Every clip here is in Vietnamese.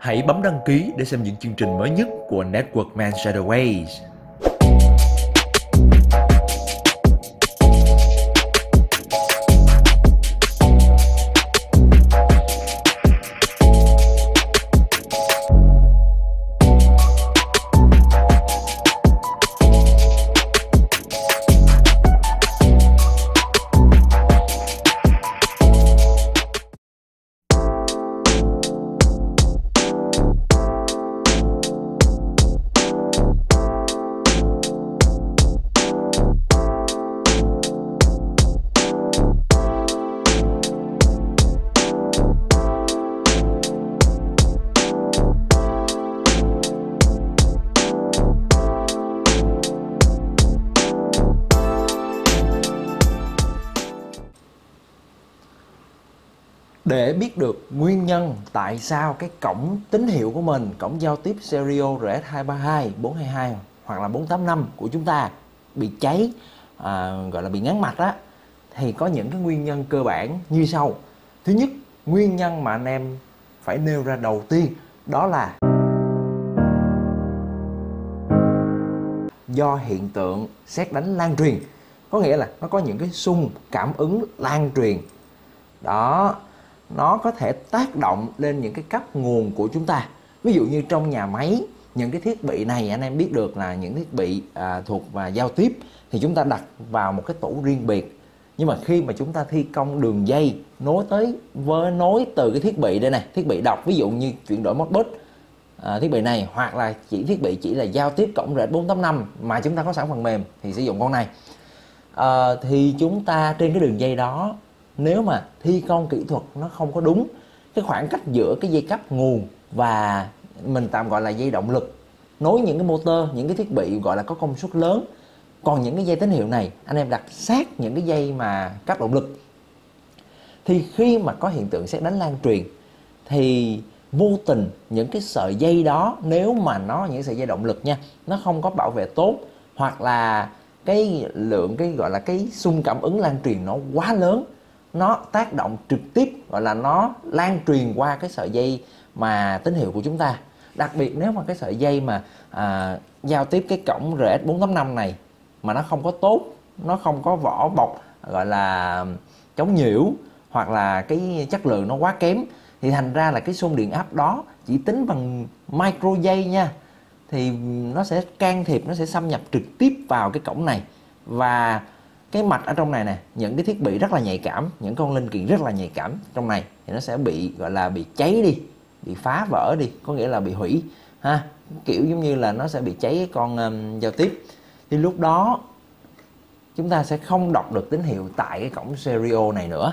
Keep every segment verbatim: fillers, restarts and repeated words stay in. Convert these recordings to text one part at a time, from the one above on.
Hãy bấm đăng ký để xem những chương trình mới nhất của Network Manchester Ways. Để biết được nguyên nhân tại sao cái cổng tín hiệu của mình, cổng giao tiếp stereo R S hai ba hai, bốn hai hai hoặc là bốn tám năm của chúng ta bị cháy, à, gọi là bị ngắn mạch á, thì có những cái nguyên nhân cơ bản như sau. Thứ nhất, nguyên nhân mà anh em phải nêu ra đầu tiên đó là do hiện tượng sét đánh lan truyền. Có nghĩa là nó có những cái xung cảm ứng lan truyền. Đó, nó có thể tác động lên những cái cấp nguồn của chúng ta. Ví dụ như trong nhà máy, những cái thiết bị này anh em biết được là những thiết bị à, thuộc và giao tiếp thì chúng ta đặt vào một cái tủ riêng biệt. Nhưng mà khi mà chúng ta thi công đường dây nối tới với nối từ cái thiết bị đây này, thiết bị đọc, ví dụ như chuyển đổi Modbus, à, thiết bị này, hoặc là chỉ thiết bị chỉ là giao tiếp cổng R S bốn tám năm mà chúng ta có sẵn phần mềm thì sử dụng con này, à, thì chúng ta trên cái đường dây đó, nếu mà thi công kỹ thuật nó không có đúng, cái khoảng cách giữa cái dây cấp nguồn và mình tạm gọi là dây động lực nối những cái motor, những cái thiết bị gọi là có công suất lớn. Còn những cái dây tín hiệu này anh em đặt sát những cái dây mà cấp động lực, thì khi mà có hiện tượng sét đánh lan truyền thì vô tình những cái sợi dây đó, nếu mà nó những sợi dây động lực nha, nó không có bảo vệ tốt, hoặc là cái lượng cái gọi là cái xung cảm ứng lan truyền nó quá lớn, nó tác động trực tiếp, gọi là nó lan truyền qua cái sợi dây mà tín hiệu của chúng ta. Đặc biệt nếu mà cái sợi dây mà à, giao tiếp cái cổng R S bốn tám năm này mà nó không có tốt, nó không có vỏ bọc gọi là chống nhiễu, hoặc là cái chất lượng nó quá kém, thì thành ra là cái xung điện áp đó chỉ tính bằng micro dây nha, thì nó sẽ can thiệp, nó sẽ xâm nhập trực tiếp vào cái cổng này. Và cái mạch ở trong này nè, những cái thiết bị rất là nhạy cảm, những con linh kiện rất là nhạy cảm trong này thì nó sẽ bị gọi là bị cháy đi, bị phá vỡ đi, có nghĩa là bị hủy ha, kiểu giống như là nó sẽ bị cháy cái con um, giao tiếp. Thì lúc đó chúng ta sẽ không đọc được tín hiệu tại cái cổng stereo này nữa.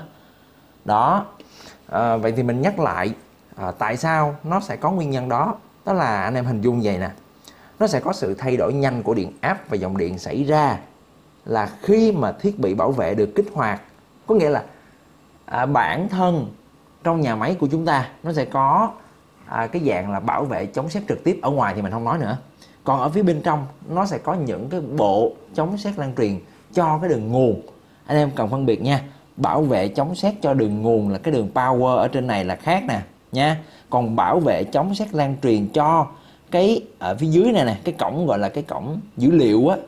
Đó, à, vậy thì mình nhắc lại à, tại sao nó sẽ có nguyên nhân đó. Đó là anh em hình dung vậy nè, nó sẽ có sự thay đổi nhanh của điện áp và dòng điện xảy ra là khi mà thiết bị bảo vệ được kích hoạt. Có nghĩa là à, bản thân trong nhà máy của chúng ta nó sẽ có à, cái dạng là bảo vệ chống sét trực tiếp, ở ngoài thì mình không nói nữa. Còn ở phía bên trong nó sẽ có những cái bộ chống sét lan truyền cho cái đường nguồn. Anh em cần phân biệt nha, bảo vệ chống sét cho đường nguồn là cái đường power ở trên này là khác nè nha. Còn bảo vệ chống sét lan truyền cho cái ở phía dưới này nè, cái cổng gọi là cái cổng dữ liệu á,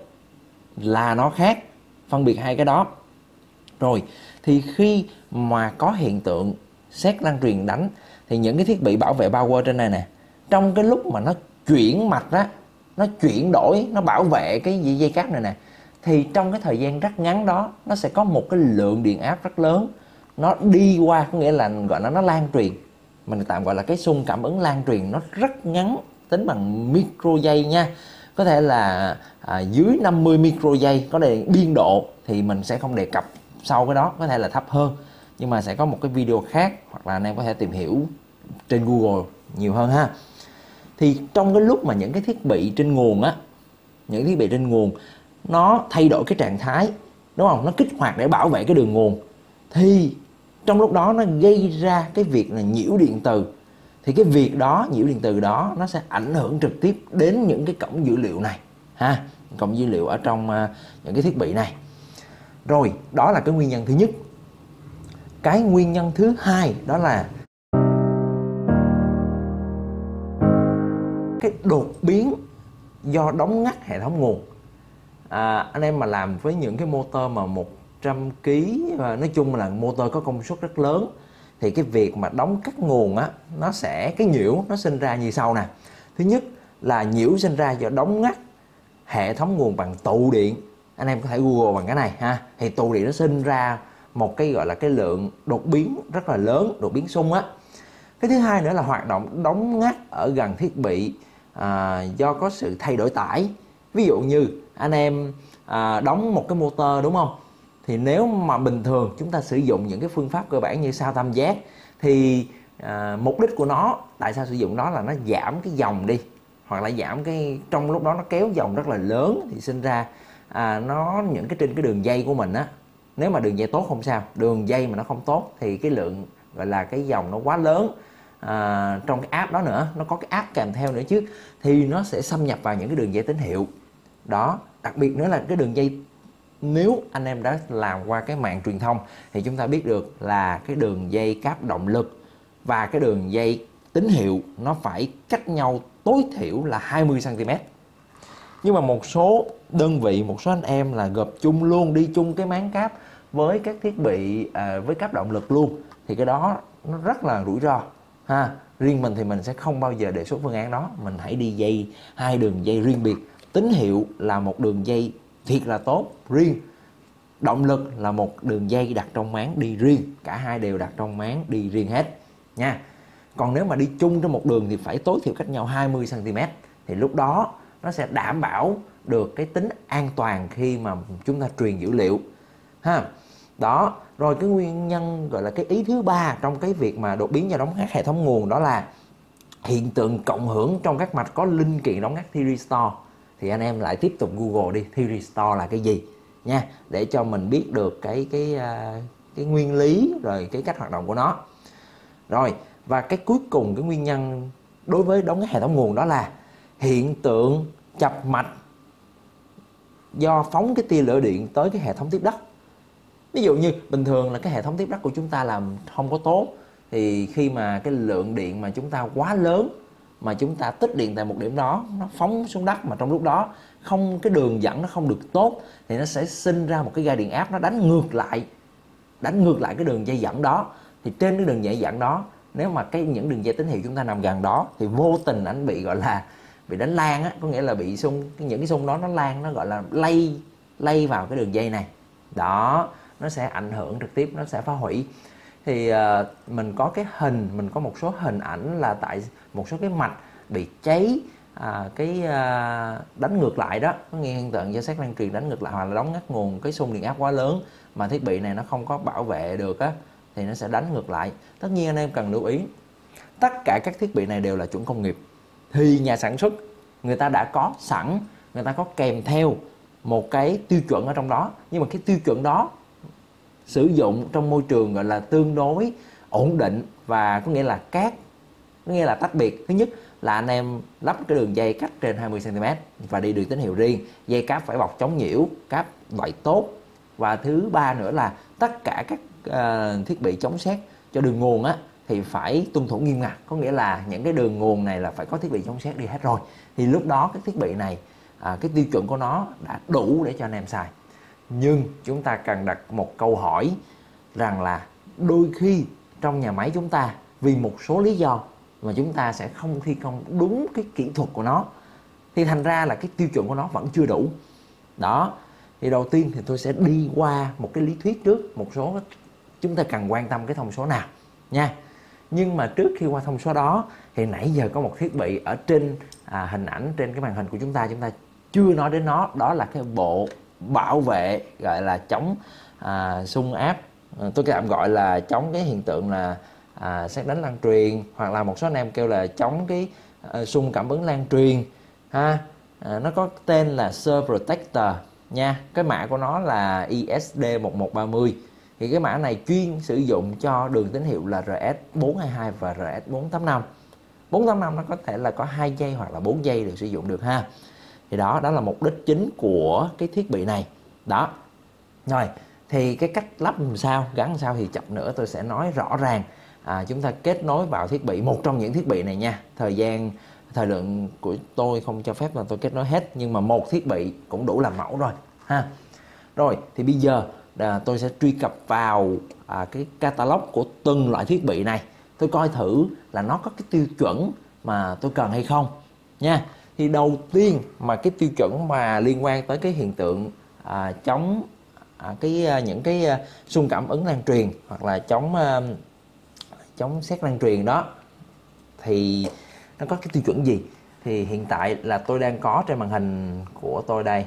là nó khác. Phân biệt hai cái đó. Rồi thì khi mà có hiện tượng sét lan truyền đánh thì những cái thiết bị bảo vệ power trên này nè, trong cái lúc mà nó chuyển mạch á, nó chuyển đổi, nó bảo vệ cái dây, dây cáp này nè, thì trong cái thời gian rất ngắn đó nó sẽ có một cái lượng điện áp rất lớn nó đi qua, có nghĩa là gọi là nó lan truyền, mình tạm gọi là cái xung cảm ứng lan truyền nó rất ngắn, tính bằng micro giây nha. Có thể là à, dưới năm mươi micro giây. Có thể biên độ thì mình sẽ không đề cập sau cái đó, có thể là thấp hơn, nhưng mà sẽ có một cái video khác, hoặc là anh em có thể tìm hiểu trên Google nhiều hơn ha. Thì trong cái lúc mà những cái thiết bị trên nguồn á, những thiết bị trên nguồn nó thay đổi cái trạng thái, đúng không, nó kích hoạt để bảo vệ cái đường nguồn, thì trong lúc đó nó gây ra cái việc là nhiễu điện từ. Thì cái việc đó, nhiễu điện từ đó, nó sẽ ảnh hưởng trực tiếp đến những cái cổng dữ liệu này ha, cổng dữ liệu ở trong uh, những cái thiết bị này. Rồi, đó là cái nguyên nhân thứ nhất. Cái nguyên nhân thứ hai đó là cái đột biến do đóng ngắt hệ thống nguồn. À, anh em mà làm với những cái motor mà một trăm ki lô gam, nói chung là motor có công suất rất lớn, thì cái việc mà đóng cắt nguồn á, nó sẽ, cái nhiễu nó sinh ra như sau nè. Thứ nhất là nhiễu sinh ra do đóng ngắt hệ thống nguồn bằng tụ điện. Anh em có thể Google bằng cái này ha. Thì tụ điện nó sinh ra một cái gọi là cái lượng đột biến rất là lớn, đột biến xung á. Cái thứ hai nữa là hoạt động đóng ngắt ở gần thiết bị à, do có sự thay đổi tải. Ví dụ như anh em à, đóng một cái motor đúng không? Thì nếu mà bình thường chúng ta sử dụng những cái phương pháp cơ bản như sao tam giác, thì à, mục đích của nó, tại sao sử dụng nó là nó giảm cái dòng đi, hoặc là giảm cái, trong lúc đó nó kéo dòng rất là lớn, thì sinh ra à, nó những cái trên cái đường dây của mình á, nếu mà đường dây tốt không sao, đường dây mà nó không tốt thì cái lượng gọi là cái dòng nó quá lớn à, trong cái app đó nữa, nó có cái app kèm theo nữa chứ, thì nó sẽ xâm nhập vào những cái đường dây tín hiệu đó. Đặc biệt nữa là cái đường dây, nếu anh em đã làm qua cái mạng truyền thông thì chúng ta biết được là cái đường dây cáp động lực và cái đường dây tín hiệu nó phải cách nhau tối thiểu là hai mươi xăng ti mét. Nhưng mà một số đơn vị, một số anh em là gộp chung luôn, đi chung cái máng cáp với các thiết bị à, với cáp động lực luôn, thì cái đó nó rất là rủi ro ha. Riêng mình thì mình sẽ không bao giờ đề xuất phương án đó. Mình hãy đi dây, hai đường dây riêng biệt. Tín hiệu là một đường dây thiệt là tốt riêng, động lực là một đường dây đặt trong máng đi riêng, cả hai đều đặt trong máng đi riêng hết nha. Còn nếu mà đi chung trong một đường thì phải tối thiểu cách nhau hai mươi xăng ti mét, thì lúc đó nó sẽ đảm bảo được cái tính an toàn khi mà chúng ta truyền dữ liệu ha. Đó, rồi cái nguyên nhân gọi là cái ý thứ ba trong cái việc mà đột biến do đóng ngắt hệ thống nguồn, đó là hiện tượng cộng hưởng trong các mạch có linh kiện đóng ngắt thyristor. Thì anh em lại tiếp tục Google đi, thyristor là cái gì nha, để cho mình biết được cái cái cái nguyên lý rồi cái cách hoạt động của nó. Rồi, và cái cuối cùng, cái nguyên nhân đối với đóng ngắt hệ thống nguồn, đó là hiện tượng chập mạch do phóng cái tia lửa điện tới cái hệ thống tiếp đất. Ví dụ như bình thường là cái hệ thống tiếp đất của chúng ta làm không có tốt, thì khi mà cái lượng điện mà chúng ta quá lớn, mà chúng ta tích điện tại một điểm đó, nó phóng xuống đất, mà trong lúc đó không, cái đường dẫn nó không được tốt, thì nó sẽ sinh ra một cái ga điện áp, nó đánh ngược lại đánh ngược lại cái đường dây dẫn đó. Thì trên cái đường dây dẫn đó, nếu mà cái những đường dây tín hiệu chúng ta nằm gần đó, thì vô tình anh bị gọi là bị đánh lan á, có nghĩa là bị xung, những cái xung đó nó lan, nó gọi là lây lây vào cái đường dây này đó, nó sẽ ảnh hưởng trực tiếp, nó sẽ phá hủy. Thì uh, mình có cái hình, mình có một số hình ảnh là tại một số cái mạch bị cháy, à, cái uh, đánh ngược lại đó, có nghĩa hiện tượng do sét lan truyền đánh ngược lại, hoặc là đóng ngắt nguồn, cái xung điện áp quá lớn mà thiết bị này nó không có bảo vệ được á, thì nó sẽ đánh ngược lại. Tất nhiên anh em cần lưu ý, tất cả các thiết bị này đều là chuẩn công nghiệp, thì nhà sản xuất người ta đã có sẵn, người ta có kèm theo một cái tiêu chuẩn ở trong đó. Nhưng mà cái tiêu chuẩn đó sử dụng trong môi trường gọi là tương đối ổn định, và có nghĩa là các có nghĩa là tách biệt. Thứ nhất là anh em lắp cái đường dây cách trên hai mươi xăng ti mét và đi đường tín hiệu riêng, dây cáp phải bọc chống nhiễu, cáp loại tốt. Và thứ ba nữa là tất cả các uh, thiết bị chống sét cho đường nguồn á thì phải tuân thủ nghiêm ngặt, có nghĩa là những cái đường nguồn này là phải có thiết bị chống sét đi hết rồi, thì lúc đó cái thiết bị này à, cái tiêu chuẩn của nó đã đủ để cho anh em xài. Nhưng chúng ta cần đặt một câu hỏi rằng là đôi khi trong nhà máy chúng ta vì một số lý do mà chúng ta sẽ không thi công đúng cái kỹ thuật của nó, thì thành ra là cái tiêu chuẩn của nó vẫn chưa đủ. Đó, thì đầu tiên thì tôi sẽ đi qua một cái lý thuyết trước, một số chúng ta cần quan tâm cái thông số nào nha. Nhưng mà trước khi qua thông số đó thì nãy giờ có một thiết bị ở trên à, hình ảnh trên cái màn hình của chúng ta, chúng ta chưa nói đến nó, đó là cái bộ bảo vệ gọi là chống à, xung áp, à, tôi tạm gọi là chống cái hiện tượng là à, sét đánh lan truyền, hoặc là một số anh em kêu là chống cái à, xung cảm ứng lan truyền ha. À, nó có tên là Surge Protector nha, cái mã của nó là I S D một một ba không. Thì cái mã này chuyên sử dụng cho đường tín hiệu là R S bốn hai hai và R S bốn tám năm. bốn tám năm nó có thể là có hai giây hoặc là bốn giây được sử dụng được ha. Thì đó, đó là mục đích chính của cái thiết bị này. Đó. Rồi, thì cái cách lắp làm sao, gắn làm sao thì chậm nữa tôi sẽ nói rõ ràng. À, chúng ta kết nối vào thiết bị, một trong những thiết bị này nha. Thời gian thời lượng của tôi không cho phép là tôi kết nối hết, nhưng mà một thiết bị cũng đủ làm mẫu rồi ha. Rồi thì bây giờ à, tôi sẽ truy cập vào à, cái catalog của từng loại thiết bị này, tôi coi thử là nó có cái tiêu chuẩn mà tôi cần hay không nha. Thì đầu tiên mà cái tiêu chuẩn mà liên quan tới cái hiện tượng à, chống à, cái à, những cái à, xung cảm ứng lan truyền hoặc là chống à, chống sét lan truyền đó, thì nó có cái tiêu chuẩn gì? Thì hiện tại là tôi đang có trên màn hình của tôi đây.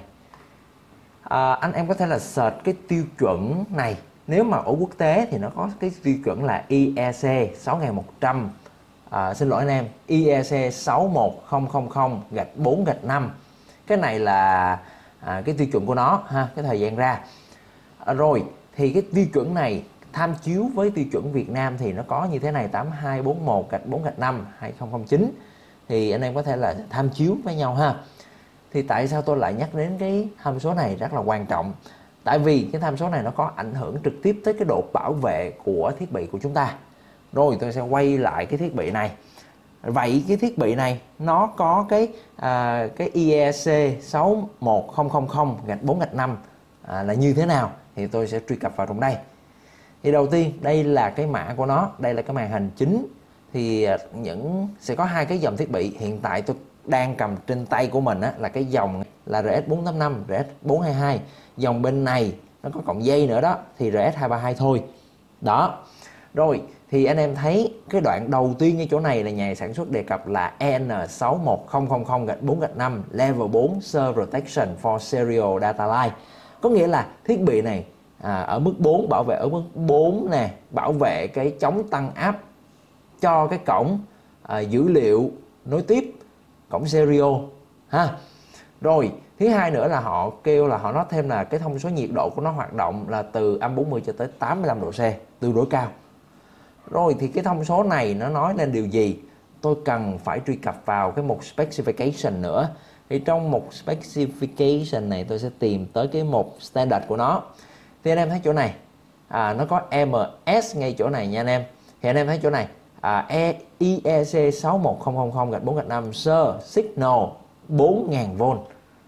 À, anh em có thể là search cái tiêu chuẩn này. Nếu mà ở quốc tế thì nó có cái tiêu chuẩn là i e c sáu một trăm, à, xin lỗi anh em, i e c sáu một không không không gạch bốn gạch năm. Cái này là à, cái tiêu chuẩn của nó ha, cái thời gian ra. À, rồi thì cái tiêu chuẩn này tham chiếu với tiêu chuẩn Việt Nam thì nó có như thế này: tám hai bốn một gạch bốn gạch năm hai không không chín. Thì anh em có thể là tham chiếu với nhau ha. Thì tại sao tôi lại nhắc đến cái tham số này rất là quan trọng? Tại vì cái tham số này nó có ảnh hưởng trực tiếp tới cái độ bảo vệ của thiết bị của chúng ta. Rồi tôi sẽ quay lại cái thiết bị này. Vậy cái thiết bị này nó có cái à, cái i e c sáu một không không không gạch bốn gạch năm à, là như thế nào? Thì tôi sẽ truy cập vào trong đây. Thì đầu tiên đây là cái mã của nó, đây là cái màn hình chính. Thì những sẽ có hai cái dòng thiết bị hiện tại tôi đang cầm trên tay của mình á, là cái dòng là rờ ét bốn tám năm, rờ ét bốn hai hai. Dòng bên này nó có cọng dây nữa đó, thì rờ ét hai ba hai thôi. Đó. Rồi thì anh em thấy cái đoạn đầu tiên ở chỗ này là nhà sản xuất đề cập là e en sáu một không không không gạch bốn gạch năm Level bốn Surge Protection for Serial Data Line. Có nghĩa là thiết bị này à, ở mức bốn, bảo vệ ở mức bốn nè, bảo vệ cái chống tăng áp cho cái cổng à, dữ liệu nối tiếp, cổng serial ha. Rồi thứ hai nữa là họ kêu là họ nói thêm là cái thông số nhiệt độ của nó hoạt động là từ âm bốn mươi cho tới tám mươi lăm độ C, tương đối cao. Rồi thì cái thông số này nó nói lên điều gì? Tôi cần phải truy cập vào cái mục specification nữa. Thì trong mục specification này tôi sẽ tìm tới cái mục standard của nó. Thì anh em thấy chỗ này à, nó có em ét ngay chỗ này nha anh em. Thì anh em thấy chỗ này à, e, i e c sáu một không không không gạch bốn gạch năm Surge Signal bốn nghìn vôn.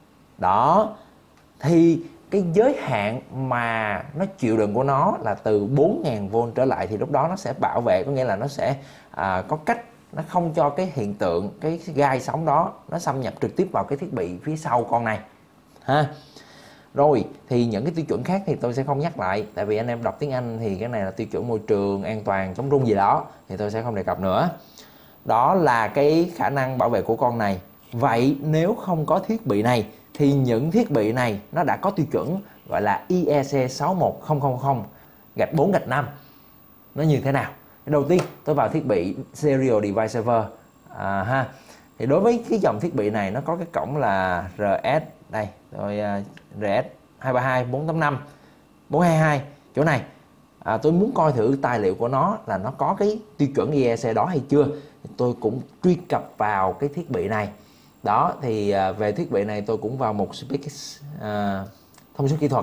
Đó. Thì cái giới hạn mà nó chịu đựng của nó là từ bốn nghìn vôn trở lại, thì lúc đó nó sẽ bảo vệ, có nghĩa là nó sẽ à, có cách nó không cho cái hiện tượng cái gai sóng đó nó xâm nhập trực tiếp vào cái thiết bị phía sau con này ha. Rồi thì những cái tiêu chuẩn khác thì tôi sẽ không nhắc lại, tại vì anh em đọc tiếng Anh thì cái này là tiêu chuẩn môi trường an toàn chống rung gì đó, thì tôi sẽ không đề cập nữa. Đó là cái khả năng bảo vệ của con này. Vậy nếu không có thiết bị này thì những thiết bị này nó đã có tiêu chuẩn gọi là i e c sáu một không không không gạch bốn gạch năm. Nó như thế nào? Đầu tiên tôi vào thiết bị Serial Device Server à, ha. Thì đối với cái dòng thiết bị này nó có cái cổng là rờ ét đây, rồi uh, rờ ét hai ba hai, bốn tám năm, bốn hai hai chỗ này. À, tôi muốn coi thử tài liệu của nó là nó có cái tiêu chuẩn i e c đó hay chưa. Tôi cũng truy cập vào cái thiết bị này. Đó thì uh, về thiết bị này tôi cũng vào một spec uh, thông số kỹ thuật.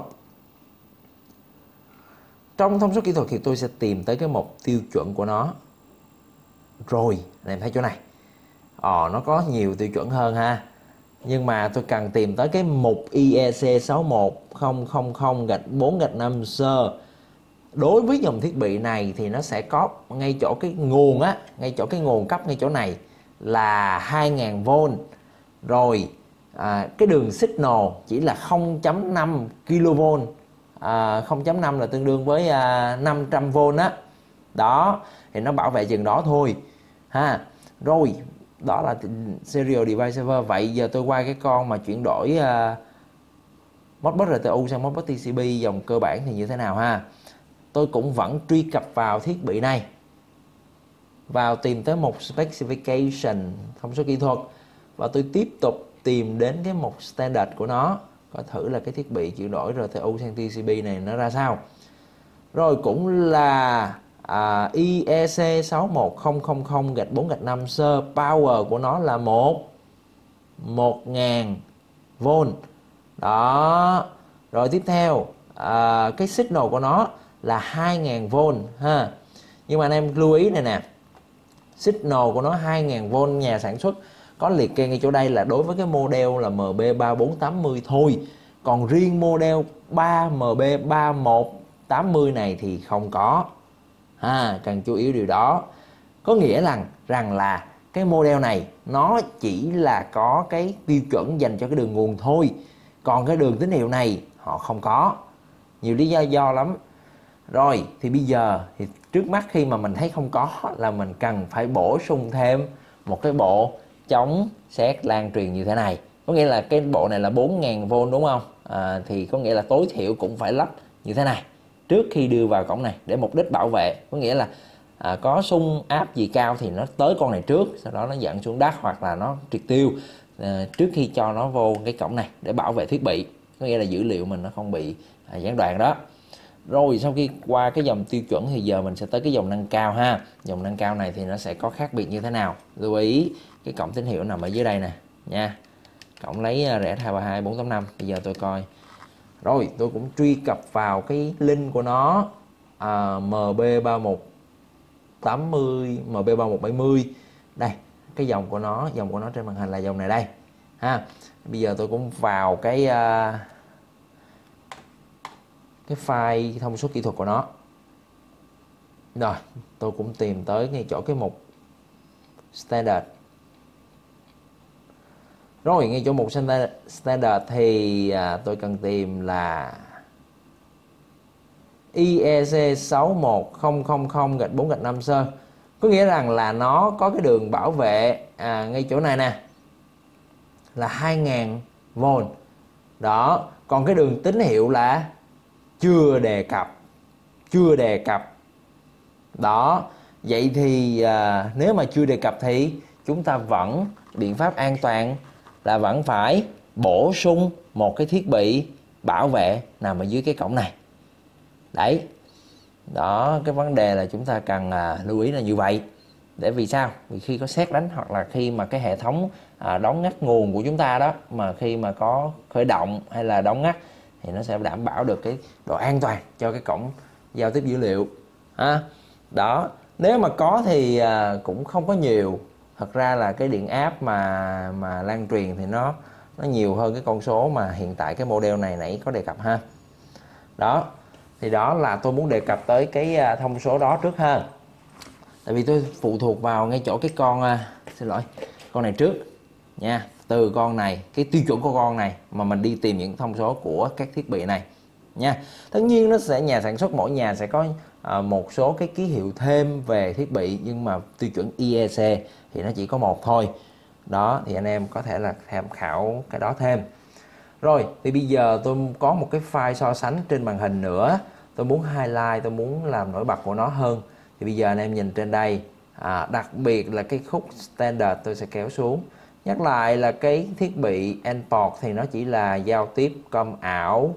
Trong thông số kỹ thuật thì tôi sẽ tìm tới cái mục tiêu chuẩn của nó. Rồi, anh em thấy chỗ này. Ờ, nó có nhiều tiêu chuẩn hơn ha. Nhưng mà tôi cần tìm tới cái mục i e c sáu một không không không gạch bốn gạch năm Surge. Đối với dòng thiết bị này thì nó sẽ có ngay chỗ cái nguồn á, ngay chỗ cái nguồn cấp ngay chỗ này là hai nghìn vôn. Rồi à, cái đường signal chỉ là không phẩy năm kilovolt. À, không phẩy năm là tương đương với à, năm trăm vôn á. Đó, thì nó bảo vệ chừng đó thôi ha. Rồi, đó là Serial Device Server. Vậy giờ tôi qua cái con mà chuyển đổi uh, Modbus rờ tê u sang Modbus tê xê pê dòng cơ bản thì như thế nào ha. Tôi cũng vẫn truy cập vào thiết bị này, vào tìm tới một specification, thông số kỹ thuật, và tôi tiếp tục tìm đến cái mục standard của nó, coi thử là cái thiết bị chuyển đổi rờ tê u sang tê xê pê này nó ra sao. Rồi cũng là à, i e c sáu một không không không gạch bốn gạch năm Surge, power của nó là một một nghìn vôn. Đó. Rồi tiếp theo à, cái signal của nó là hai nghìn vôn ha. Nhưng mà anh em lưu ý này nè, signal của nó hai nghìn vôn nhà sản xuất có liệt kê ngay chỗ đây là đối với cái model là M B ba bốn tám mươi thôi. Còn riêng model ba M B ba một tám mươi này thì không có. À, cần chú ý điều đó. Có nghĩa rằng rằng là cái model này nó chỉ là có cái tiêu chuẩn dành cho cái đường nguồn thôi. Còn cái đường tín hiệu này họ không có. Nhiều lý do do lắm. Rồi thì bây giờ thì trước mắt khi mà mình thấy không có là mình cần phải bổ sung thêm một cái bộ chống sét lan truyền như thế này. Có nghĩa là cái bộ này là bốn nghìn vôn đúng không? À, thì có nghĩa là tối thiểu cũng phải lắp như thế này trước khi đưa vào cổng này để mục đích bảo vệ. Có nghĩa là à, có xung áp gì cao thì nó tới con này trước, sau đó nó dẫn xuống đất hoặc là nó triệt tiêu à, trước khi cho nó vô cái cổng này để bảo vệ thiết bị. Có nghĩa là dữ liệu mình nó không bị à, gián đoạn đó. Rồi sau khi qua cái dòng tiêu chuẩn thì giờ mình sẽ tới cái dòng nâng cao ha. Dòng nâng cao này thì nó sẽ có khác biệt như thế nào? Lưu ý cái cổng tín hiệu nằm ở dưới đây nè nha. Cổng lấy rẽ hai ba hai bốn tám năm. Bây giờ tôi coi. Rồi tôi cũng truy cập vào cái link của nó à, M B ba một tám mươi, M B ba một bảy mươi. Đây, cái dòng của nó, dòng của nó trên màn hình là dòng này đây ha. Bây giờ tôi cũng vào cái uh, cái file thông số kỹ thuật của nó. Rồi, tôi cũng tìm tới ngay chỗ cái mục standard. Rồi, ngay chỗ mục standard thì à, tôi cần tìm là I E C sáu một không không không gạch bốn gạch năm sơ. Có nghĩa rằng là nó có cái đường bảo vệ à, ngay chỗ này nè là hai nghìn vôn. Đó, còn cái đường tín hiệu là chưa đề cập. Chưa đề cập. Đó, vậy thì à, nếu mà chưa đề cập thì chúng ta vẫn biện pháp an toàn là vẫn phải bổ sung một cái thiết bị bảo vệ nằm ở dưới cái cổng này. Đấy. Đó, cái vấn đề là chúng ta cần à, lưu ý là như vậy. Để vì sao? Vì khi có sét đánh hoặc là khi mà cái hệ thống à, đóng ngắt nguồn của chúng ta đó, mà khi mà có khởi động hay là đóng ngắt thì nó sẽ đảm bảo được cái độ an toàn cho cái cổng giao tiếp dữ liệu. À, đó, nếu mà có thì à, cũng không có nhiều. Thật ra là cái điện áp mà mà lan truyền thì nó nó nhiều hơn cái con số mà hiện tại cái model này nãy có đề cập ha. Đó, thì đó là tôi muốn đề cập tới cái thông số đó trước ha. Tại vì tôi phụ thuộc vào ngay chỗ cái con xin lỗi con này trước nha. Từ con này, cái tiêu chuẩn của con này mà mình đi tìm những thông số của các thiết bị này nha. Tất nhiên nó sẽ nhà sản xuất mỗi nhà sẽ có à, một số cái ký hiệu thêm về thiết bị, nhưng mà tiêu chuẩn I E C thì nó chỉ có một thôi. Đó, thì anh em có thể là tham khảo cái đó thêm. Rồi, thì bây giờ tôi có một cái file so sánh trên màn hình nữa. Tôi muốn highlight, tôi muốn làm nổi bật của nó hơn. Thì bây giờ anh em nhìn trên đây, à, đặc biệt là cái khúc standard tôi sẽ kéo xuống. Nhắc lại là cái thiết bị N-port thì nó chỉ là giao tiếp com ảo,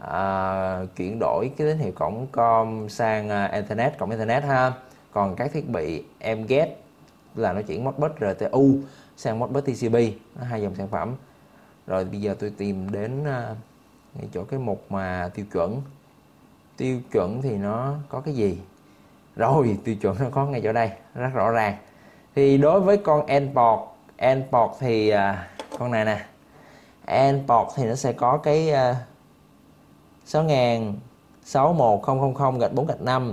à, chuyển đổi cái tín hiệu cổng com sang uh, Ethernet, cổng Ethernet ha. Còn các thiết bị M-get là nó chuyển Modbus R T U sang Modbus T C P, nó hai dòng sản phẩm. Rồi bây giờ tôi tìm đến uh, ngay chỗ cái mục mà tiêu chuẩn. Tiêu chuẩn thì nó có cái gì? Rồi, tiêu chuẩn nó có ngay chỗ đây, rất rõ ràng. Thì đối với con N-port, N-port thì uh, con này nè, N-port thì nó sẽ có cái uh, sáu nghìn sáu một không không không gạch bốn gạch năm,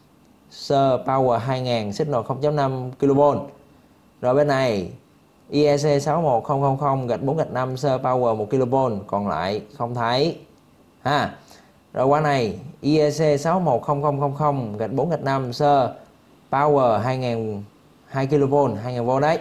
Sir Power hai nghìn, Signal không chấm năm kilovolt. Rồi bên này I E C sáu một không không không gạch bốn gạch năm, Sir Power một kilovolt, còn lại không thấy ha. Rồi qua này I E C sáu một không không không không gạch bốn gạch năm, Sir Power hai nghìn hai kilovolt, hai nghìn vôn đấy.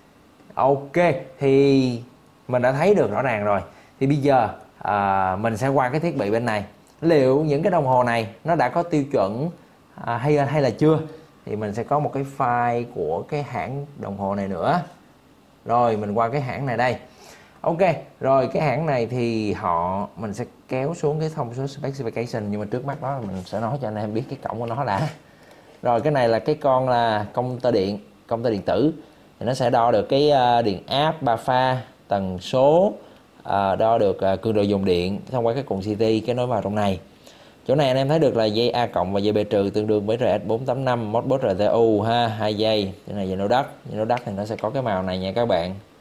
Ok, thì mình đã thấy được rõ ràng rồi. Thì bây giờ à, mình sẽ qua cái thiết bị bên này. Liệu những cái đồng hồ này nó đã có tiêu chuẩn à, hay hay là chưa? Thì mình sẽ có một cái file của cái hãng đồng hồ này nữa. Rồi mình qua cái hãng này đây. Ok, rồi cái hãng này thì họ mình sẽ kéo xuống cái thông số specification, nhưng mà trước mắt đó mình sẽ nói cho anh em biết cái cổng của nó đã. Rồi cái này là cái con là công tơ điện, công tơ điện tử. Thì nó sẽ đo được cái điện áp ba pha, tần số, à, đo được à, cường độ dòng điện thông qua cái cuộn xê tê cái nối vào trong này. Chỗ này anh em thấy được là dây A cộng và dây B trừ tương đương với R S bốn tám năm Modbus R T U ha, hai dây. Cái này dây nối đất, dây nối đất thì nó sẽ có cái màu này nha các bạn.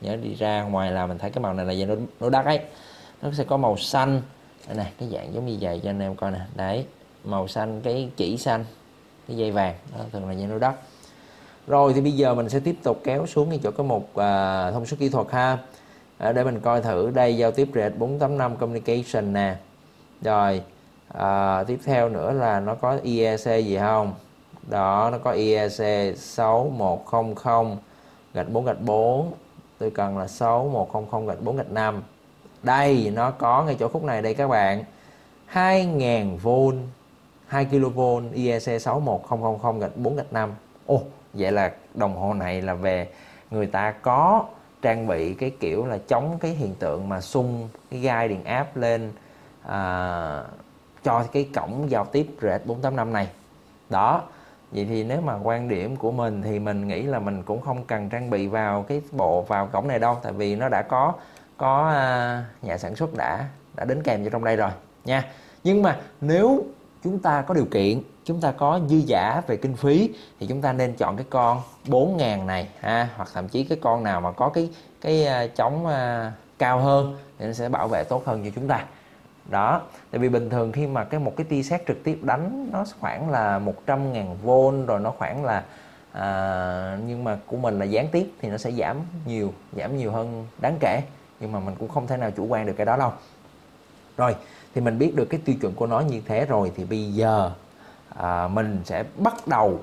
nhớ đi ra ngoài là mình thấy cái màu này là dây nối, nối đất ấy, nó sẽ có màu xanh đây này, cái dạng giống như vậy cho anh em coi nè, đấy màu xanh, cái chỉ xanh, cái dây vàng đó thường là dây nối đất. Rồi thì bây giờ mình sẽ tiếp tục kéo xuống cái chỗ cái mục à, thông số kỹ thuật ha, à, để mình coi thử đây giao tiếp rệt bốn tám năm communication nè. Rồi à, tiếp theo nữa là nó có i e xê gì không, đó nó có i e xê sáu một không không gạch bốn gạch bốn, tôi cần là sáu một không không gạch bốn gạch năm. Đây nó có ngay chỗ khúc này đây các bạn, hai nghìn vôn hai ki lô vôn i e xê sáu một không không không gạch bốn gạch năm. Ồ, vậy là đồng hồ này là về người ta có trang bị cái kiểu là chống cái hiện tượng mà xung cái gai điện áp lên à, cho cái cổng giao tiếp rệt bốn tám năm này. Đó, vậy thì nếu mà quan điểm của mình thì mình nghĩ là mình cũng không cần trang bị vào cái bộ vào cổng này đâu, tại vì nó đã có có à, nhà sản xuất đã đã đính kèm cho trong đây rồi nha. Nhưng mà nếu chúng ta có điều kiện, chúng ta có dư giả về kinh phí thì chúng ta nên chọn cái con bốn ngàn này ha, hoặc thậm chí cái con nào mà có cái cái uh, chống uh, cao hơn thì nó sẽ bảo vệ tốt hơn cho chúng ta. Đó, tại vì bình thường khi mà cái một cái tia sét trực tiếp đánh nó khoảng là một trăm ngàn vôn, rồi nó khoảng là à, nhưng mà của mình là gián tiếp thì nó sẽ giảm nhiều, giảm nhiều hơn đáng kể, nhưng mà mình cũng không thể nào chủ quan được cái đó đâu. Rồi thì mình biết được cái tiêu chuẩn của nó như thế rồi, thì bây giờ à, mình sẽ bắt đầu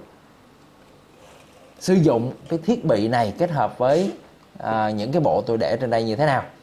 sử dụng cái thiết bị này kết hợp với à, những cái bộ tôi để trên đây như thế nào.